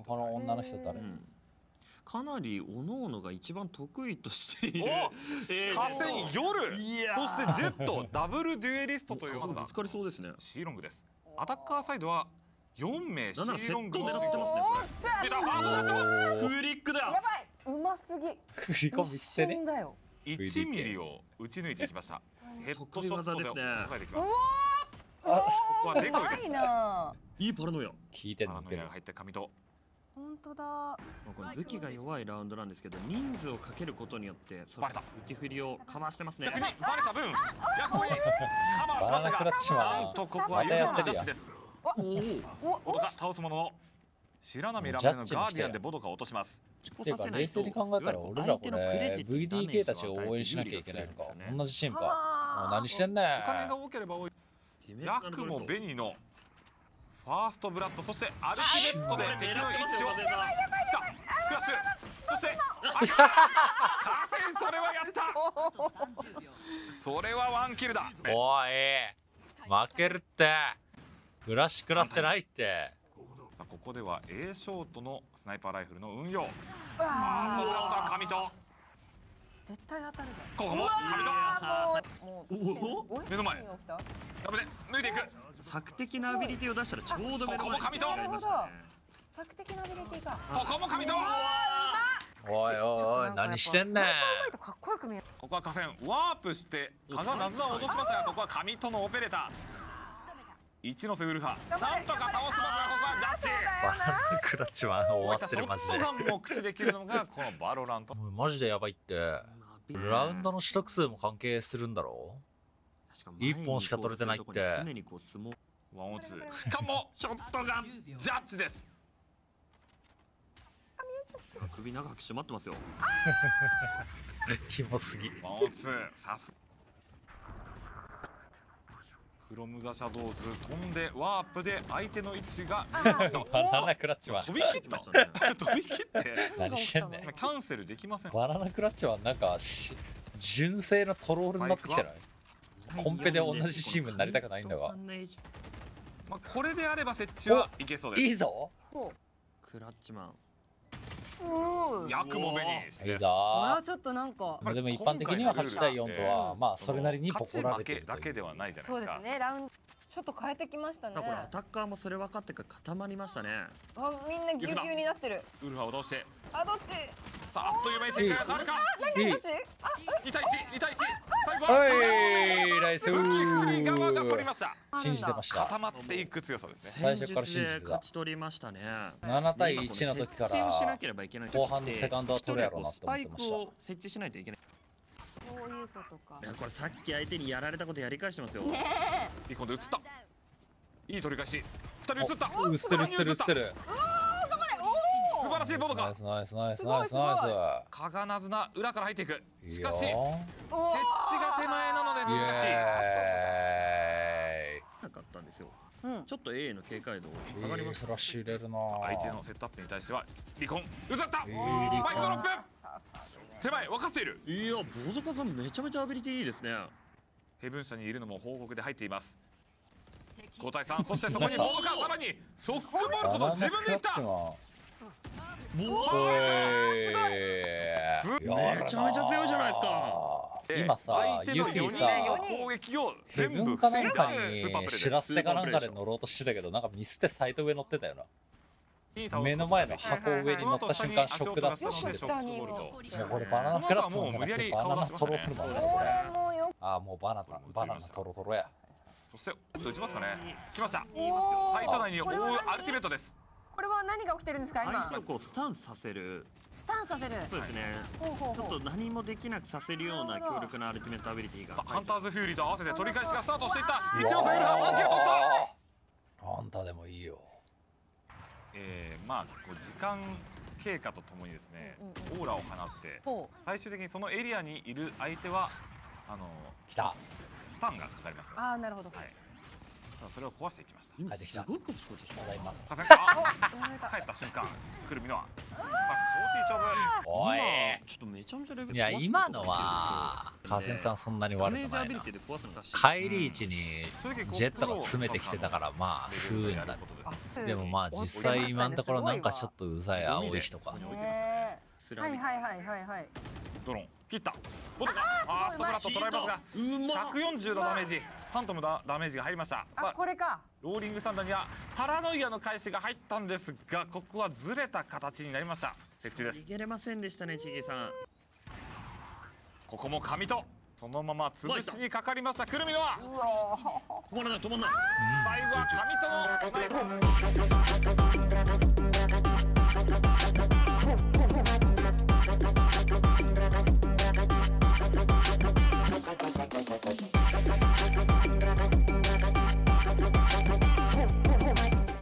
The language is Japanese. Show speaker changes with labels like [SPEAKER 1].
[SPEAKER 1] この女の人誰？
[SPEAKER 2] かなり各々が一番得意としている
[SPEAKER 3] 河川夜、そしてジェットダブルデュエリストという技。
[SPEAKER 2] ぶつかりそうですね。
[SPEAKER 3] シーロングです。アタッカーサイドは4名シ
[SPEAKER 2] なんならセ
[SPEAKER 3] ーロング
[SPEAKER 2] ット狙
[SPEAKER 3] の
[SPEAKER 2] ってますねこれ。出た、フリックだ。
[SPEAKER 4] やばい、うますぎ。
[SPEAKER 1] 振り込み捨てね。
[SPEAKER 4] だよ。
[SPEAKER 3] 1ミリを打ち抜いていきました。ヘッドショットで抑えていきます。ここはデコイです。
[SPEAKER 2] いいパラノイア。
[SPEAKER 1] 聞いてんのけど
[SPEAKER 3] パラノイアが入って神と。
[SPEAKER 4] 本当だ。
[SPEAKER 2] これ武器が弱いラウンドなんですけど、人数をかけることによってその武器振りをかましてますね。
[SPEAKER 3] 逆にバレた分、逆にカバーしましたが、なんとここは有効なジャッジです。ボドカ倒すものの白波ラムネのガーディアンでボドカを落とします。
[SPEAKER 1] ていうか冷静に考えたら俺らこれ VDK たちを応援しなきゃいけないのか。同じチームか。もう何してんねん。
[SPEAKER 3] お金が多ければ多い。ヤクもベニのファーストブラッド、そしてアルティメットで敵の位置をフラッシュ、そして河川、それはやった。それはワンキルだ。
[SPEAKER 1] おい負けるって。フラッシュ食らってないって。
[SPEAKER 3] さあここでは A ショートのスナイパーライフルの運用。ファーストブラッドは神と。
[SPEAKER 4] 絶対当たるじゃん。
[SPEAKER 3] ここも神と。目の前。ダメで抜いていく。
[SPEAKER 2] 索敵なアビリティを出したらちょうど目の前に
[SPEAKER 4] なるほど。索敵なアビリティか。
[SPEAKER 3] ここも神と。
[SPEAKER 1] おいおい何してんねん。
[SPEAKER 4] かっこよく見える。
[SPEAKER 3] ここは河川ワープして加賀ナズナを落としましたが、ここは神とのオペレーター一ノ瀬ウルファなんとか倒しますが、ここはジャッジ。
[SPEAKER 1] バランクラッチは終わってるマジで。
[SPEAKER 3] ショットガンも駆使できるのがこのバロラント。
[SPEAKER 1] マジでやばいって。ラウンドの取得数も関係するんだろう。1本しか取れてないって。
[SPEAKER 3] ワンオンツー、しかもショットガンジャッジです。
[SPEAKER 2] 首長く締まってますよ。
[SPEAKER 1] キモすぎ。
[SPEAKER 3] ワンオンツー、さすフロムザシャドウズ飛んでワープで相手の位置が見えました。
[SPEAKER 1] バナナクラッチは
[SPEAKER 3] 飛び切った飛び切って
[SPEAKER 1] 何してんねん。
[SPEAKER 3] キャンセルできません。
[SPEAKER 1] バナナクラッチはなんか純正のトロールになってきてない。コンペで同じチームになりたくないんだが、
[SPEAKER 3] まあこれであれば設置はいけそうです。
[SPEAKER 1] いいぞ
[SPEAKER 2] クラッチマン。
[SPEAKER 3] ヤクもベニーシ
[SPEAKER 1] いい
[SPEAKER 3] です。
[SPEAKER 1] ぞ。
[SPEAKER 4] ちょっとなんか
[SPEAKER 1] でも一般的には8対4とはまあそれなりに
[SPEAKER 3] 勝ち負
[SPEAKER 1] 誇られてる
[SPEAKER 3] けだけではないじゃないですか。
[SPEAKER 4] そうですね。ラウンドちょっと変えてきましたね。
[SPEAKER 2] これアタッカーもそれ分かってから固まりましたね。
[SPEAKER 4] みんなギュウギュウになってる。
[SPEAKER 3] ウルファを倒して、
[SPEAKER 4] どっち？
[SPEAKER 3] さああっという間に展開が変わるか。
[SPEAKER 4] 何どっち？
[SPEAKER 3] 2対1、2対1。最後
[SPEAKER 1] お
[SPEAKER 3] はい
[SPEAKER 1] ナイス。
[SPEAKER 3] 武器振り側が取りました。
[SPEAKER 1] 信じてました。
[SPEAKER 3] 固まっていく強さですね。
[SPEAKER 1] 最初から信じてた。
[SPEAKER 2] 勝ち取りましたね。
[SPEAKER 1] 7対1の時から後半のセカンドは取るやろうなと
[SPEAKER 2] スパイク
[SPEAKER 1] 思ってました
[SPEAKER 2] を設置しないといけない。
[SPEAKER 4] そういうことか。
[SPEAKER 2] いやこれさっき相手にやられたことやり返してますよ。
[SPEAKER 3] いい今度映った。いい取り返し。2人映った。
[SPEAKER 1] うっするっするっする。
[SPEAKER 3] 素晴らしいボードか。
[SPEAKER 1] ナイスナイスナイスナイスナイス。
[SPEAKER 3] 加賀なずな裏から入っていく。しかし
[SPEAKER 1] いいよ
[SPEAKER 3] 設置が手前なので難しい。
[SPEAKER 2] なかったんですよ。ちょっと A の警戒度下がりました。
[SPEAKER 1] フラッシュ入れるな。
[SPEAKER 3] 相手のセットアップに対してはリコン映った。スパイク
[SPEAKER 1] リコン
[SPEAKER 3] ドロップ。手前分かっている。
[SPEAKER 2] いやボドカさんめちゃめちゃアビリティいいですね。
[SPEAKER 3] ヘブン社にいるのも報告で入っています。5対3、そしてそこにボードカさらにショックボルトと自分でいった。
[SPEAKER 2] めちゃめちゃ強いじゃないですか。
[SPEAKER 1] 今さユフィさ
[SPEAKER 3] 攻撃を
[SPEAKER 1] ヘ
[SPEAKER 3] 全部
[SPEAKER 1] ブンか
[SPEAKER 3] 防いだ
[SPEAKER 1] なんかにしらすてかなんかで乗ろうとしてたけど、なんかミスってサイト上乗ってたよな。目の前の箱上に乗った瞬間ショックだったし、もうこれバナナクラッチもなくてバナナトロトロなんだよこれ。ああもうバナナトロトロや。
[SPEAKER 3] そして打ちますかね。来ました。サイト内に覆うアルティメットです。
[SPEAKER 4] これは何が起きてるんですか今？
[SPEAKER 2] 相手をこうスタンさせる。
[SPEAKER 4] スタンさせる。
[SPEAKER 2] そうですね。ちょっと何もできなくさせるような強力なアルティメットアビリティが。
[SPEAKER 3] ハンターズフューリーと合わせて取り返しがスタートしていった。一応セールハー3キル取った。
[SPEAKER 1] あんたでもいいよ。
[SPEAKER 3] まあこう時間経過とともにですね、オーラを放って最終的にそのエリアにいる相手は
[SPEAKER 1] 来た。
[SPEAKER 3] スタンがかかりますよ。
[SPEAKER 4] ああなるほど。
[SPEAKER 3] はい。ただそれを壊していきました。
[SPEAKER 1] 帰ってきた。
[SPEAKER 2] すごいこと聞こえてきた。
[SPEAKER 1] ただいま。
[SPEAKER 3] 河川帰った瞬間、来るミノア。
[SPEAKER 1] おい、
[SPEAKER 2] ちょっとめちゃめちゃレベル
[SPEAKER 1] いや今のは河川さんそんなに悪くないな。帰り位置にジェットが詰めてきてたからまあ不運だ。でもまあ実際今のところなんかちょっとうざい青い人か。
[SPEAKER 4] はいはいはいはいはい。
[SPEAKER 3] ドローン切った。ボトがファーストブラッド捉えますが140のダメージ、ファントムダメージが入りました。
[SPEAKER 4] あ、これか。
[SPEAKER 3] ローリングサンダーにはパラノイアの返しが入ったんですが、ここはずれた形になりました。設置です。
[SPEAKER 2] 逃げれませんでしたね、ちげさん。
[SPEAKER 3] ここも神とそのまま潰しにかかりました。くるみのは
[SPEAKER 2] 止まらない止まらない。
[SPEAKER 3] 最後は神とのスナイパー。